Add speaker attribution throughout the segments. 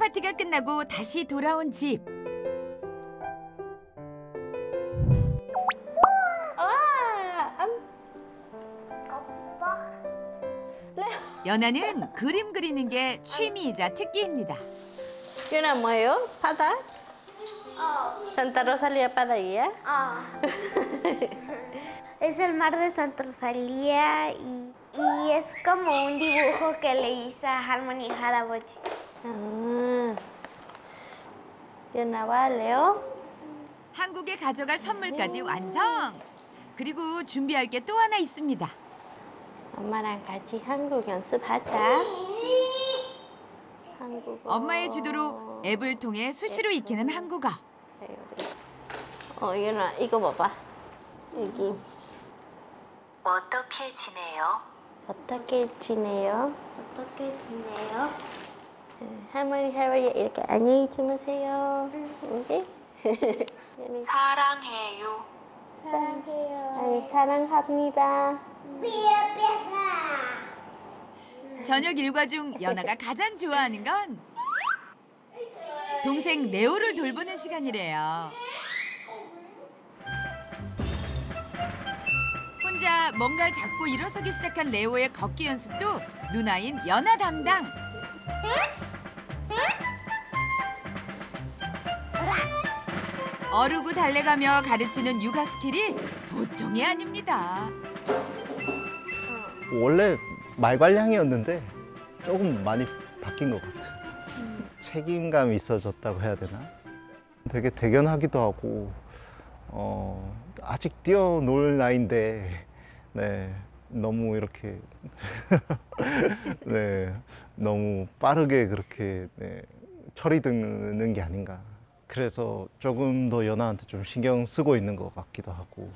Speaker 1: 파티가 끝나고 다시 돌아온 집. 연아는 그림 그리는 게 취미이자 특기입니다.
Speaker 2: Yuna 뭐예요? 바다? Santa Rosalía Padilla.
Speaker 3: Es el mar de Santa Rosalía y es como un dibujo que le hice a 할머니 할아버지.
Speaker 2: Yuna Leo.
Speaker 1: 한국에 가져갈 선물까지 완성. 그리고 준비할 게 또 하나 있습니다.
Speaker 2: 엄마랑 같이 한국 연습하자. 한국어.
Speaker 1: 엄마의 주도로 앱을 통해 수시로 익히는 한국어.
Speaker 2: 유나 이거 봐봐. 여기.
Speaker 4: 어떻게 지내요?
Speaker 2: 어떻게 지내요?
Speaker 3: 어떻게 지내요?
Speaker 2: 할머니 할아버지 이렇게 안녕히 주무세요. 오케이?
Speaker 4: 사랑해요.
Speaker 2: 사랑해요. 사랑합니다.
Speaker 1: 저녁 일과 중 연아가 가장 좋아하는 건 동생 레오를 돌보는 시간이래요. 혼자 뭔가를 잡고 일어서기 시작한 레오의 걷기 연습도 누나인 연아 담당. 어르고 달래가며 가르치는 육아 스킬이 보통이 아닙니다.
Speaker 5: 원래 말괄량이었는데 조금 많이 바뀐 것 같아. 책임감이 있어졌다고 해야 되나? 되게 대견하기도 하고 아직 뛰어놀 나이인데 네, 너무 이렇게 네, 너무 빠르게 그렇게 네, 철이 드는 게 아닌가. 그래서 조금 더 연아한테 좀 신경 쓰고 있는 것 같기도 하고.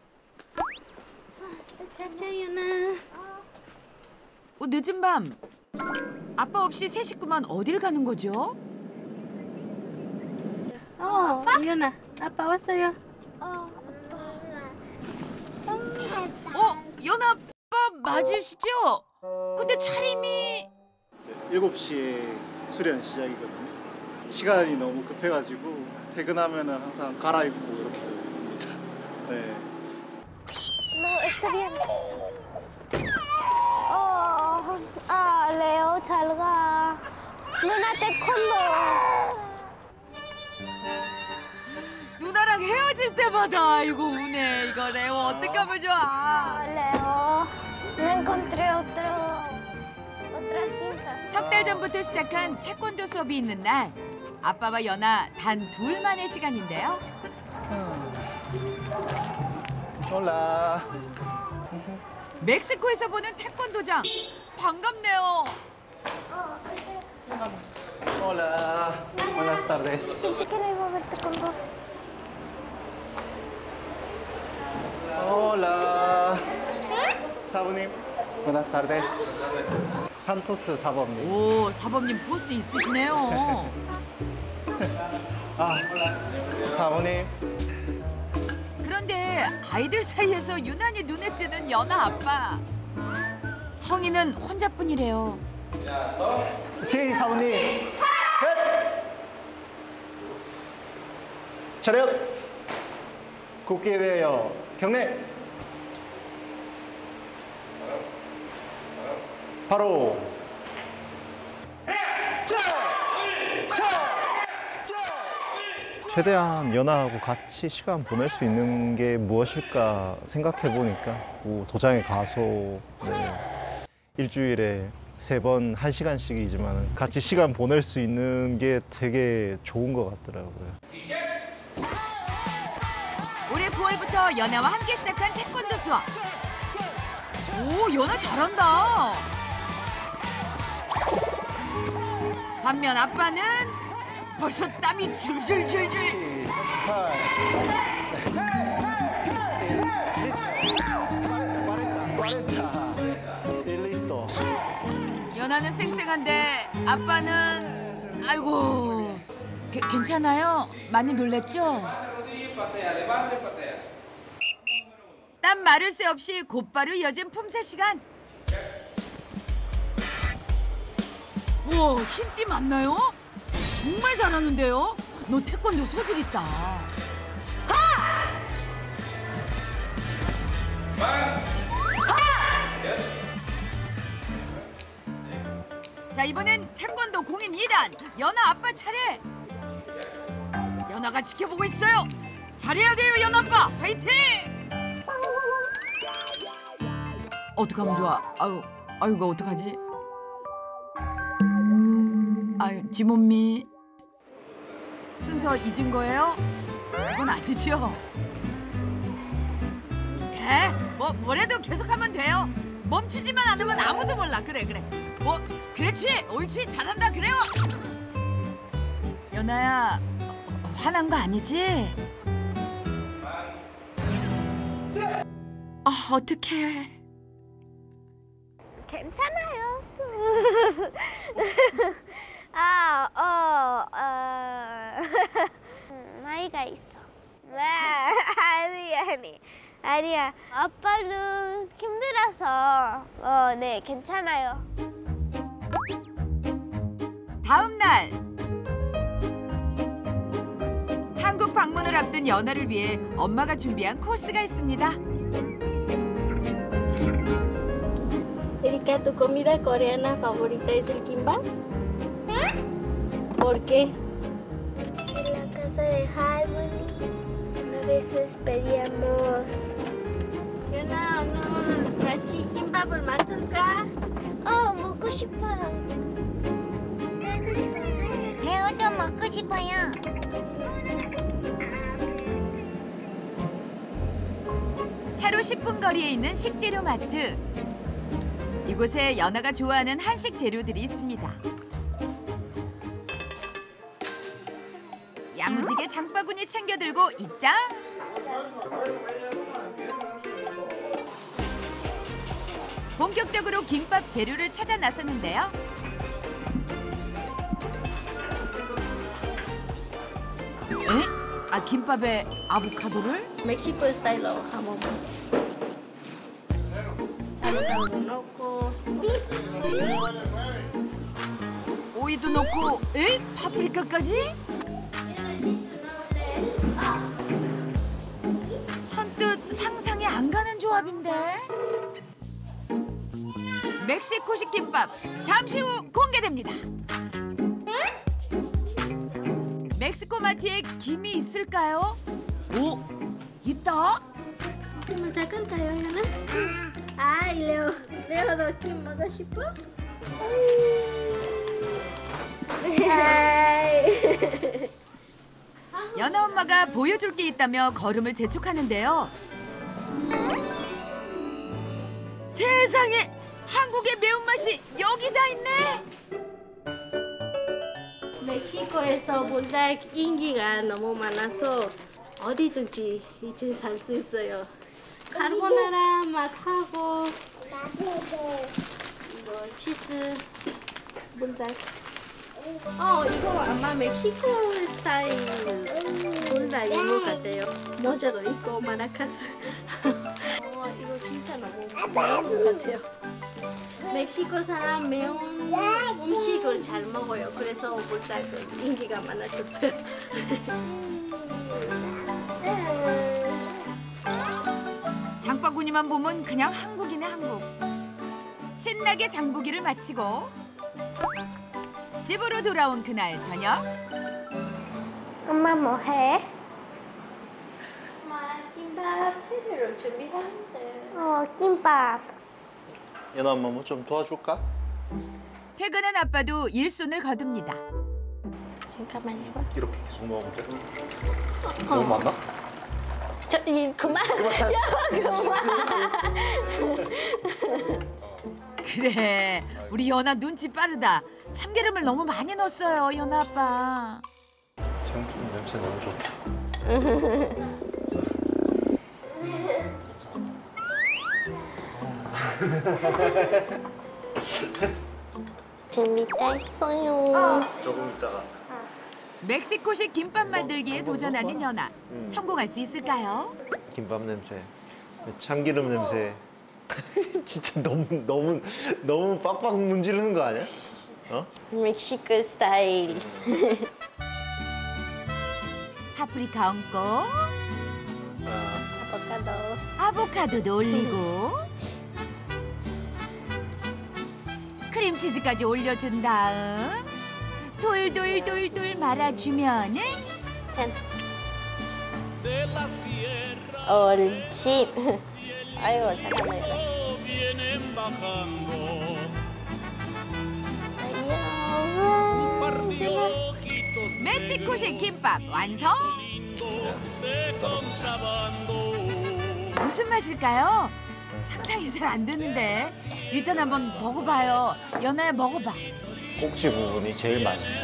Speaker 1: 늦은 밤 아빠 없이 세 식구만 어딜 가는 거죠?
Speaker 2: 유나 아빠 왔어요.
Speaker 1: 연아 아빠 맞으시죠? 근데 차림이
Speaker 5: 7시에 수련 시작이거든요. 시간이 너무 급해가지고 퇴근하면 항상 갈아입고 이렇게 됩니다. 네.
Speaker 3: No, está bien. 레오 잘 가. 누나 태권도.
Speaker 1: 누나랑 헤어질 때마다 이거 우네. 이거 레오 어떡하면 좋아.
Speaker 3: Leo, no encontré otra cinta.
Speaker 1: 석 달 전부터 시작한 태권도 수업이 있는 날 아빠와 연아 단 둘만의 시간인데요.
Speaker 5: 홀라.
Speaker 1: 멕시코에서 보는 태권도장 반갑네요.
Speaker 5: Hola. Buenas tardes.
Speaker 3: Pensé que no iba a verte con vos.
Speaker 5: Hola. 사부님. Buenas tardes. 산토스 사범님.
Speaker 1: 오, 사범님 포스 있으시네요.
Speaker 5: 사부님.
Speaker 1: 그런데 아이들 사이에서 유난히 눈에 띄는 연아 아빠. 성인은 혼자뿐이래요.
Speaker 5: 시 사부님. 차렷. 국기에 대하여 경례. 바로. 최대한 연아하고 같이 시간 보낼 수 있는 게 무엇일까 생각해 보니까 뭐 도장에 가서 네, 일주일에 3번 1시간씩이지만 같이 시간 보낼 수 있는 게 되게 좋은 것 같더라고요.
Speaker 1: 올해 9월부터 연아와 함께 시작한 태권도 수업. 오, 연아 잘한다. 반면 아빠는 벌써 땀이 줄줄줄줄. 연아는 쌩쌩한데 아빠는 아이고 괜찮아요? 많이 놀랬죠? 땀 마를 새 없이 곧바로 이어진 품새 시간. 우와, 흰띠 맞나요? 정말 잘하는데요? 너 태권도 소질 있다. 자, 이번엔 태권도 공인 2단 연아 아빠 차례. 연아가 지켜보고 있어요. 잘해야 돼요, 연아 아빠. 파이팅! 어떡하면 좋아? 아유, 이거 어떡하지? 아유, 지몬미. 순서 잊은 거예요? 그건 아니죠. 그래, 뭐래도 계속하면 돼요. 멈추지만 않으면 아무도 몰라. 그래. 그렇지, 옳지, 잘한다, 그래요. 연아야, 화난 거 아니지? 아, 어떡해.
Speaker 3: 괜찮아요. 나이가 있어. 아니야. 아빠는 힘들어서. 네, 괜찮아요.
Speaker 1: 다음 날 한국 방문을 앞둔 연아를 위해 엄마가 준비한 코스가 있습니다.
Speaker 2: Erika, ¿tu comida coreana favorita es el kimbap? ¿Por qué?
Speaker 3: En la casa de Harmony, a veces pedíamos.
Speaker 2: 연아, 오늘 같이 김밥을 만들까?
Speaker 3: 먹고 싶어요.
Speaker 4: 레오도 먹고 싶어요.
Speaker 1: 차로 10분 거리에 있는 식재료 마트. 이곳에 연아가 좋아하는 한식 재료들이 있습니다. 야무지게 장바구니 챙겨들고 입장. 본격적으로 김밥 재료를 찾아 나섰는데요. 에? 김밥에 아보카도를?
Speaker 2: 멕시코 스타일로 한번. 아보카도 넣고.
Speaker 1: 오이도 넣고, 파프리카까지? 선뜻 상상이 안 가는 조합인데? 멕시코식 김밥 잠시 후 공개됩니다. 멕시코 마트에 김이 있을까요? 오, 있다?
Speaker 2: 김을 잠깐까요, 연아? 아이, 레오 너 김 먹고 싶어? 아이.
Speaker 1: 연아 엄마가 보여줄 게 있다며 걸음을 재촉하는데요. 세상에, 한국의 매운맛이 여기 다 있네.
Speaker 2: 멕시코에서 불닭 인기가 너무 많아서 어디든지 이제 살 수 있어요. 카르보나라 맛하고 이거 치즈 불닭. 이거 아마 멕시코 스타일 불닭인 것 같아요. 모자도 있고 마라카스. 이거 진짜 너무 매운 것 같아요. 멕시코 사람 매운 음식을 잘 먹어요. 그래서 불닭은 인기가 많아졌어요.
Speaker 1: 장바구니만 보면 그냥 한국이네, 한국. 신나게 장보기를 마치고 집으로 돌아온 그날 저녁.
Speaker 3: 엄마 뭐 해?
Speaker 2: 엄마 김밥 재료를 준비하세요.
Speaker 3: 김밥.
Speaker 5: 연아 엄마 뭐 좀 도와줄까?
Speaker 1: 퇴근한 아빠도 일손을 거둡니다.
Speaker 2: 잠깐만요.
Speaker 5: 이렇게 계속 먹으면 돼? 너무 많나?
Speaker 2: 그만.
Speaker 1: 그래, 우리 연아 눈치 빠르다. 참기름을 너무 많이 넣었어요, 연아 아빠.
Speaker 5: 참기름 냄새 너무 좋다.
Speaker 2: 재밌었어요.
Speaker 5: 조금 있다가.
Speaker 1: 멕시코식 김밥 만들기에 도전하는 연아. 성공할 수 있을까요?
Speaker 5: 김밥 냄새, 참기름 냄새. 진짜 너무 빡빡 문지르는 거 아니야? 어?
Speaker 2: 멕시코 스타일.
Speaker 1: 파프리카 얹고
Speaker 2: 아보카도.
Speaker 1: 아보카도도 올리고 크림치즈까지 올려준 다음 돌돌돌돌 말아주면은
Speaker 2: 짠. 옳지. 아이고 잘하네.
Speaker 1: 멕시코식 김밥 완성. 무슨 맛일까요? 상상이 잘 안 되는데 일단 한번 먹어봐요. 연아야 먹어봐.
Speaker 5: 꼭지 부분이 제일 맛있어.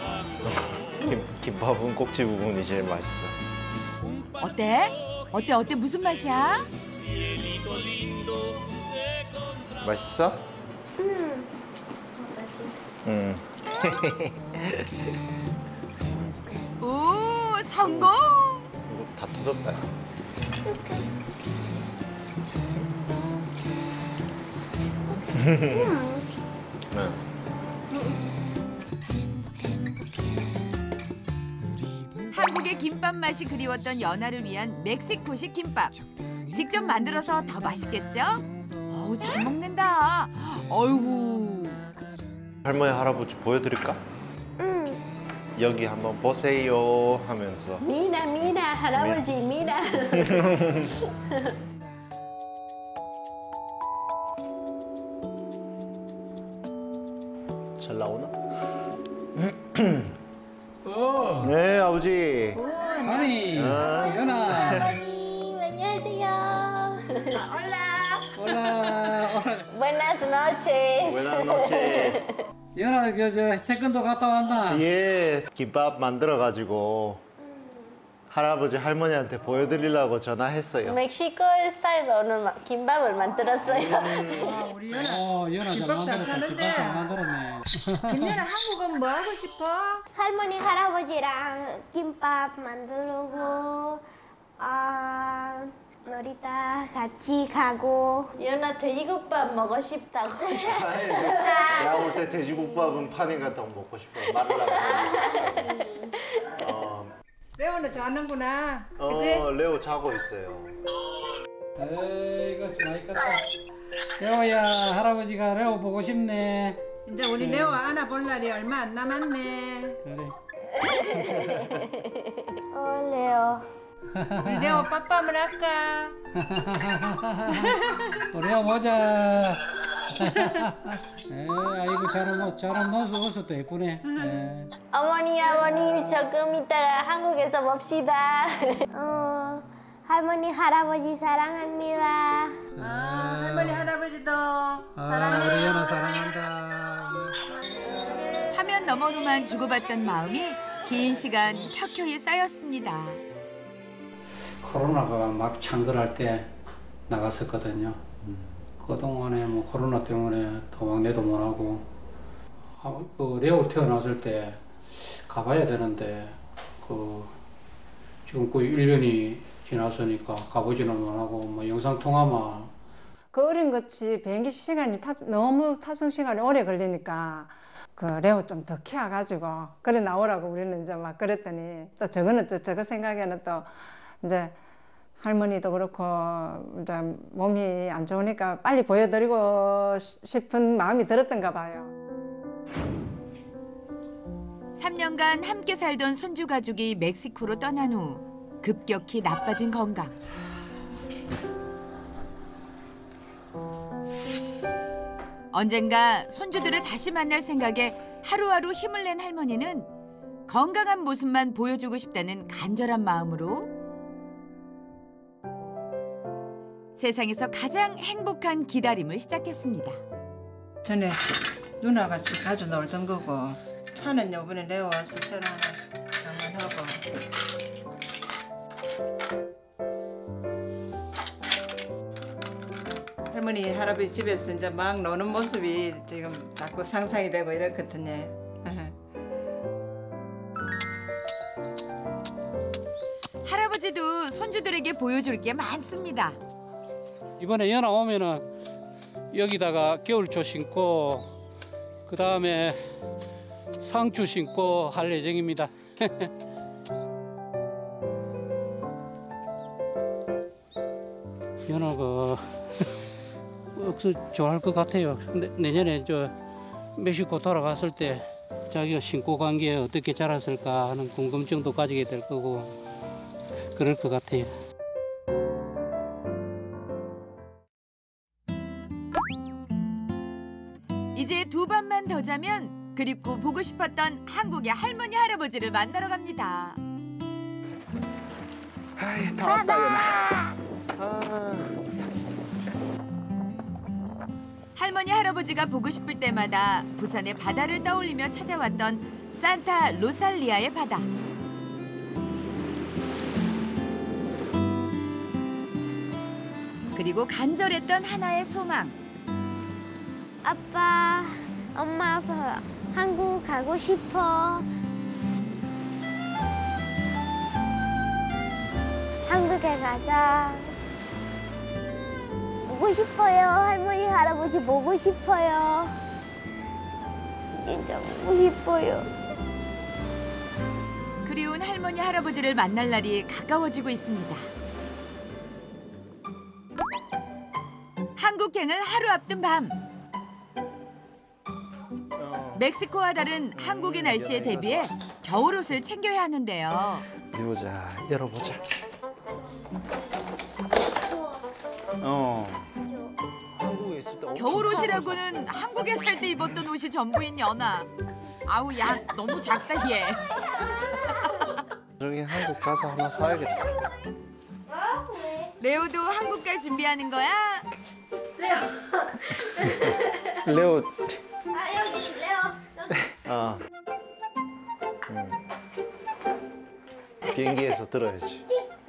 Speaker 5: 김밥은 꼭지 부분이 제일 맛있어.
Speaker 1: 어때? 어때 무슨 맛이야?
Speaker 5: 맛있어?
Speaker 1: 오 성공.
Speaker 5: 이거 다 터졌다.
Speaker 1: 한국의 김밥 맛이 그리웠던 연아를 위한 멕시코식 김밥. 직접 만들어서 더 맛있겠죠? 어우 잘 먹는다. 어이구.
Speaker 5: 할머니 할아버지 보여드릴까? 여기 한번 보세요 하면서.
Speaker 2: 미라 미라 할아버지 미라.
Speaker 5: 잘 나오나? 네 아버지.
Speaker 6: 아니,
Speaker 5: 아.
Speaker 6: 연아.
Speaker 2: 아버님 안녕하세요.
Speaker 6: 올라.
Speaker 2: Buenas noches.
Speaker 5: Buenas noches.
Speaker 6: 연아, 저 태권도 갔다 왔나?
Speaker 5: 예, 김밥 만들어가지고 할아버지 할머니한테 보여드리려고 전화했어요.
Speaker 2: 멕시코 스타일로 오늘 김밥을 만들었어요.
Speaker 7: 우리 연아
Speaker 6: 연아
Speaker 7: 김밥 잘
Speaker 6: 만들었다.
Speaker 7: 사는데.
Speaker 6: 김밥 잘 만들었네.
Speaker 7: 김연아 한국은 뭐 하고 싶어?
Speaker 3: 할머니 할아버지랑 김밥 만들고 놀이터 같이 가고
Speaker 2: 연아 돼지국밥 먹고 싶다고.
Speaker 5: 내가 볼 때 돼지국밥은 파는 같은 거 먹고 싶어요. 말라고.
Speaker 7: 레오는 자는구나. 그치?
Speaker 5: 레오 자고 있어요.
Speaker 6: 에이, 이거 좀 많이 깠다. 레오야, 할아버지가 레오 보고 싶네.
Speaker 7: 이제 우리 레오 안아볼 날이 얼마 안 남았네.
Speaker 6: 그래.
Speaker 3: 레오
Speaker 7: 우리 레오 빠빠 한번 할까?
Speaker 6: 레오 보자. 아이고, 저런 옷도 예쁘네.
Speaker 2: 어머니 아버님 조금 이따가 한국에서 봅시다.
Speaker 3: 할머니 할아버지 사랑합니다.
Speaker 7: 할머니 할아버지도
Speaker 6: 우리
Speaker 7: 사랑해요.
Speaker 6: 연아 사랑한다.
Speaker 1: 화면 너머로만 주고받던 마음이 긴 시간 켜켜이 쌓였습니다.
Speaker 6: 코로나가 막 창궐할 때 나갔었거든요. 그동안에 뭐 코로나 때문에 도망내도 못하고 그 레오 태어났을 때 가봐야 되는데 지금 거의 1년이 지났으니까 가보지는 못하고 뭐 영상통화만
Speaker 7: 그 어린 것이 비행기 시간이 너무 탑승 시간이 오래 걸리니까 그 레오 좀 더 키워가지고 그래 나오라고 우리는 이제 막 그랬더니 또 저거는 또 저거 생각에는 또 이제 할머니도 그렇고 이제 몸이 안 좋으니까 빨리 보여드리고 싶은 마음이 들었던가 봐요.
Speaker 1: 3년간 함께 살던 손주 가족이 멕시코로 떠난 후 급격히 나빠진 건강. 언젠가 손주들을 다시 만날 생각에 하루하루 힘을 낸 할머니는 건강한 모습만 보여주고 싶다는 간절한 마음으로 세상에서 가장 행복한 기다림을 시작했습니다.
Speaker 7: 전에 누나가 집 가져 놀던 거고 차는 요번에 레오 와서 새로 하나 장만하고 할머니 할아버지 집에서 이제 막 노는 모습이 지금 자꾸 상상이 되고 이렇거든요.
Speaker 1: 할아버지도 손주들에게 보여줄 게 많습니다.
Speaker 6: 이번에 연아 오면은 여기다가 겨울초 신고 그 다음에 상추 심고 할 예정입니다. 연어가 억수 좋아할 것 같아요. 근데 내년에 저 멕시코 돌아갔을 때 자기가 신고 간 게 어떻게 자랐을까 하는 궁금증도 가지게 될 거고 그럴 것 같아요.
Speaker 1: 이제 두 밤만 더 자면 그립고 보고 싶었던 한국의 할머니 할아버지를 만나러 갑니다.
Speaker 5: 아이, 다 왔다, 연아. 아.
Speaker 1: 할머니 할아버지가 보고 싶을 때마다 부산의 바다를 떠올리며 찾아왔던 산타 로살리아의 바다. 그리고 간절했던 하나의 소망.
Speaker 3: 아빠, 엄마, 아빠 한국 가고 싶어. 한국에 가자. 보고 싶어요. 할머니, 할아버지 보고 싶어요. 진짜 보고 싶어요.
Speaker 1: 그리운 할머니 할아버지를 만날 날이 가까워지고 있습니다. 한국행을 하루 앞둔 밤. 멕시코와 다른 한국의 날씨에 대비해 겨울옷을 챙겨야 하는데요.
Speaker 5: 어디 보자. 열어보자. 한국에 있을 때
Speaker 1: 겨울옷이라고는 한국에 살 때 입었던 옷이 전부인 연아. 아우 야 너무 작다 얘.
Speaker 5: 저기 한국 가서 하나 사야겠다.
Speaker 1: 레오도 한국 갈 준비하는 거야?
Speaker 5: 레오.
Speaker 3: 아, 여기 레오.
Speaker 5: 아. 비행기에서 들어야지.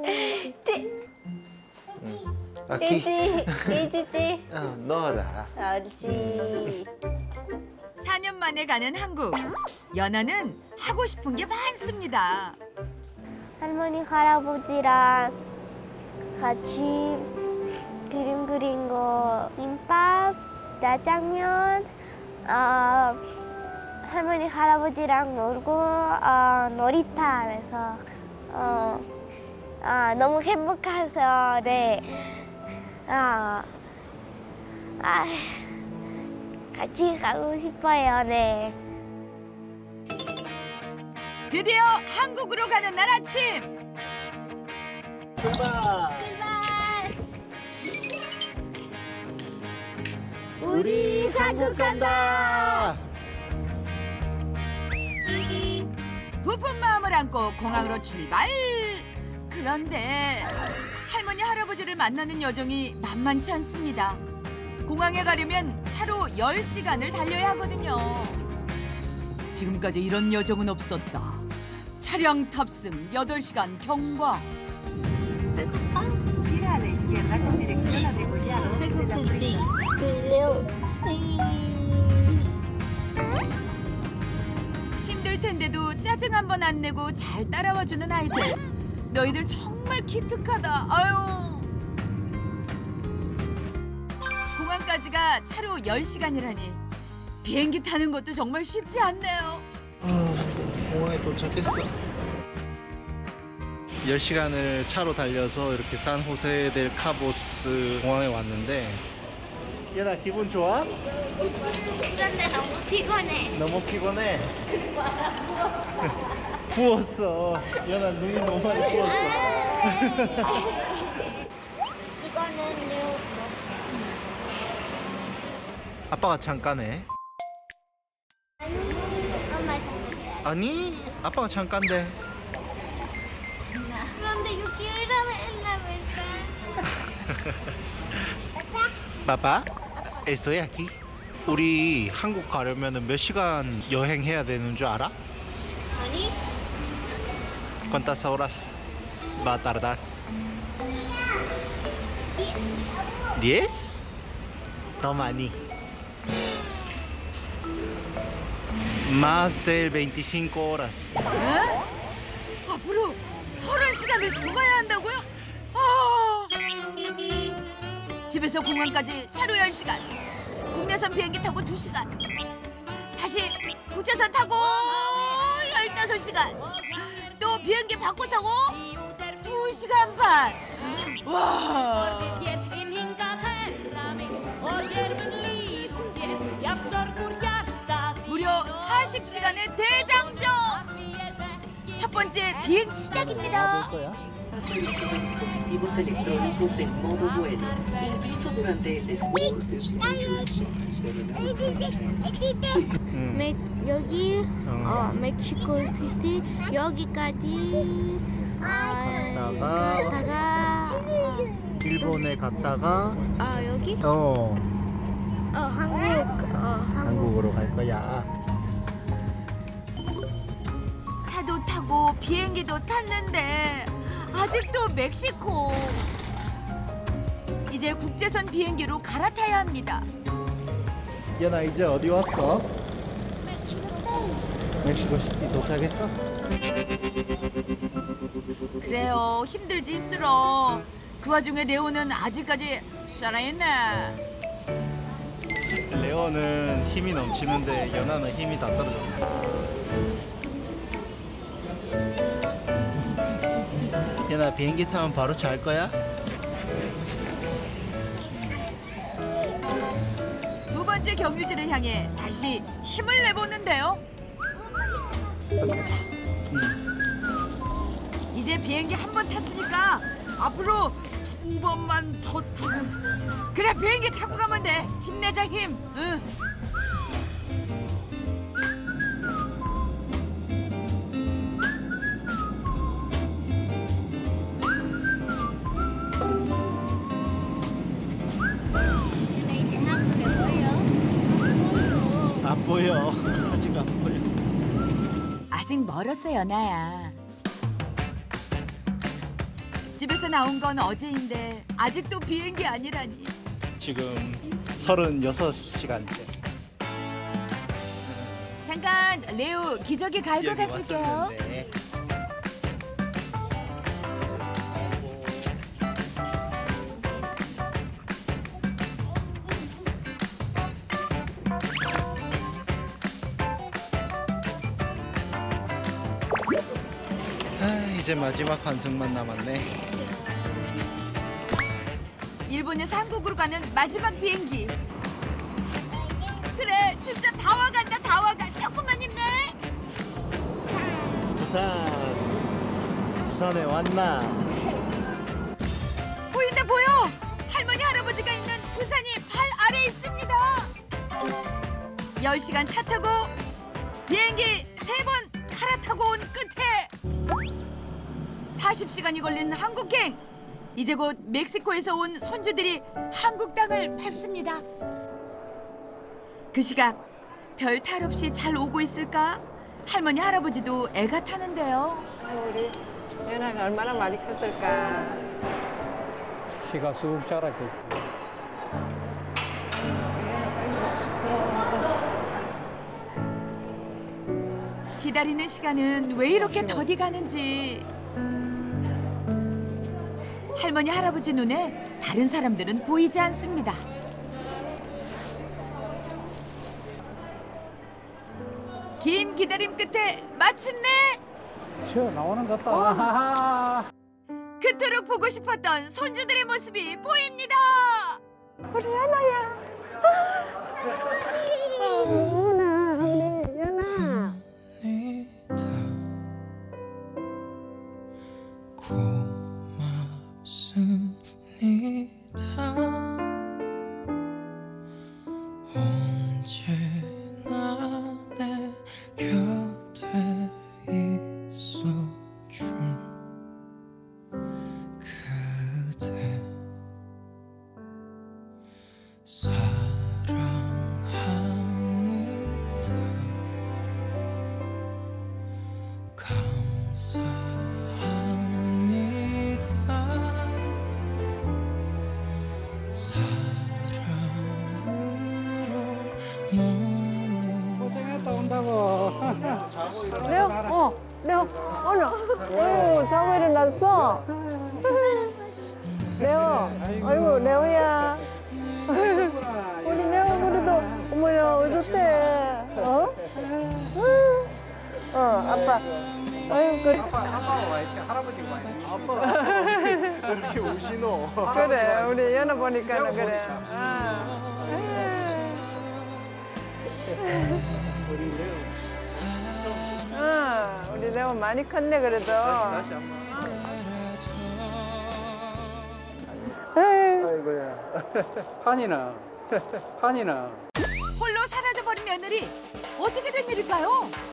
Speaker 5: 아기.
Speaker 3: 찌찌찌.
Speaker 5: 넣어라.
Speaker 3: 알지.
Speaker 1: 4년 만에 가는 한국. 연아는 하고 싶은 게 많습니다.
Speaker 3: 할머니, 할아버지랑 같이 그림 그린 거, 김밥, 짜장면, 할머니, 할아버지랑 놀고, 놀이터에서 너무 행복해서, 네. 같이 가고 싶어요, 네.
Speaker 1: 드디어 한국으로 가는 날 아침.
Speaker 5: 우리 한국 간다.
Speaker 1: 부푼 마음을 안고 공항으로 출발. 그런데 할머니 할아버지를 만나는 여정이 만만치 않습니다. 공항에 가려면 차로 10시간을 달려야 하거든요. 지금까지 이런 여정은 없었다. 차량 탑승 8시간 경과. 힘들 텐데도 짜증 한 번 안 내고 잘 따라와주는 아이들. 너희들 정말 기특하다. 아유. 공항까지가 차로 10시간이라니. 비행기 타는 것도 정말 쉽지 않네요.
Speaker 5: 공항에 도착했어. 10시간을 차로 달려서 이렇게 산호세 델 카보스 공항에 왔는데 얘나 기분 좋아?
Speaker 3: 그런데 너무 피곤해.
Speaker 5: 너무 피곤해. 부었어. 얘나 눈이 너무 많이 부었어.
Speaker 3: 이거는 레오.
Speaker 5: 아빠가 잠깐 해.
Speaker 3: 엄마.
Speaker 5: 아니 아빠가 잠깐데.
Speaker 3: 그런데 여기를 가면
Speaker 5: 빠빠? estoy aquí. 우리 한국 가려면 몇 시간 여행해야 되는 줄 알아?
Speaker 3: 아니?
Speaker 5: ¿Cuántas horas va a tardar? 10? 더 많이. Más de 25 horas.
Speaker 1: 에? 앞으로 30시간을 더 가야 한다고요? 아! 집에서 공항까지 차로 10시간. 국내선 비행기 타고 2시간. 국제선 타고 15시간. 또 비행기 바꿔 타고 2시간 반. 와. 무려 40시간의 대장정. 첫 번째 비행 시작입니다.
Speaker 8: Dispositivos electrónicos en modo vuelo, incluso durante el despegue.
Speaker 3: 여기 멕시코 시티 여기까지 갔다가
Speaker 9: 일본에 갔다가
Speaker 3: 여기
Speaker 9: 한국으로 갈 거야.
Speaker 1: 차도 타고 비행기도 탔는데 아직도 멕시코. 이제 국제선 비행기로 갈아타야 합니다.
Speaker 5: 연아 이제 어디 왔어? 멕시코 시티 도착했어?
Speaker 1: 그래요, 힘들지 힘들어. 그 와중에 레오는 아직까지 살아있네.
Speaker 5: 레오는 힘이 넘치는데 연아는 힘이 다 떨어졌네. 연아 비행기 타면 바로 잘 거야?
Speaker 1: 두 번째 경유지를 향해 다시 힘을 내보는데요. 이제 비행기 한 번 탔으니까 앞으로 2번만 더 타면 그래 비행기 타고 가면 돼. 힘내자 힘. 응.
Speaker 5: 안 보여. 아직 안 보여.
Speaker 1: 아직 멀었어 연아야. 집에서 나온 건 어제인데 아직도 비행기 아니라니.
Speaker 5: 지금 36시간째.
Speaker 1: 잠깐 레오 기저귀 갈고 갔을게요.
Speaker 5: 이제 마지막 환승만 남았네.
Speaker 1: 일본에서 한국으로 가는 마지막 비행기. 그래 진짜 다 와간다 다 와가. 조금만 힘내.
Speaker 5: 부산에 왔나?
Speaker 1: 보인다 보여. 할머니 할아버지가 있는 부산이 발 아래에 있습니다. 10시간 차 타고 비행기 3번 갈아타고 온 끝에 40시간이 걸린 한국행. 이제 곧 멕시코에서 온 손주들이 한국 땅을 밟습니다. 그 시각 별 탈 없이 잘 오고 있을까? 할머니 할아버지도 애가 타는데요.
Speaker 7: 우리 연아가 얼마나 많이 컸을까.
Speaker 6: 키가 쑥 자랐겠지.
Speaker 1: 기다리는 시간은 왜 이렇게 더디 가는지. 할머니 할아버지 눈에 다른 사람들은 보이지 않습니다. 긴 기다림 끝에 마침내
Speaker 6: 튀어나오는 것 같다.
Speaker 1: 그토록 보고 싶었던 손주들의 모습이 보입니다.
Speaker 3: 우리 연아야. 연아.
Speaker 10: 언제나 내 곁에 있어준 그대 사랑합니다. 감사합니다.
Speaker 6: 고생했다 온다고.
Speaker 7: 레오, 레오, 오늘, 오, 자고 일어났어. 레오, 아이고, 레오야. 우리 레오 그래도, 어머야, 어졌대. 어? 아빠. 아유, 그래.
Speaker 6: 아빠가 와 있게 할아버지가 와 있게.
Speaker 5: 아빠 이렇게 우시노.
Speaker 7: 그래, 우리 연어 보니까는 그래. 우리 레오 많이 컸네, 그래도.
Speaker 5: 다시 아이고야.
Speaker 6: 한이는
Speaker 1: 홀로 사라져버린 며느리 어떻게 된 일일까요?